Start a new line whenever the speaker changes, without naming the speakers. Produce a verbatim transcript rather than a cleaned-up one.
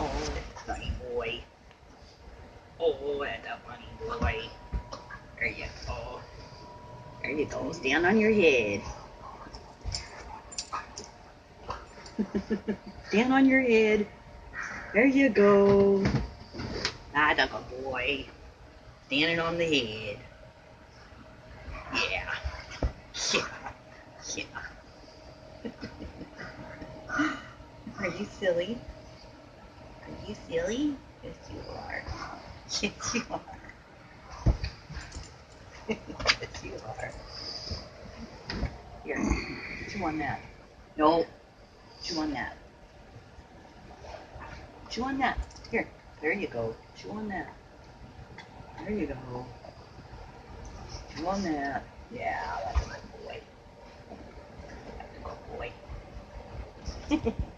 Oh, funny boy. Oh, that's a funny boy. There you go. There you go. Stand on your head. Stand on your head. There you go. Ah, that's a boy. Standing on the head. Yeah. Yeah. Yeah. Are you silly? Are you silly? Yes, you are. Yes, you are. Yes, you are. Here, chew on that. No, chew on that. Chew on that. Here, there you go. Chew on that. There you go. Chew on that. Yeah, that's a good boy. That's a good boy.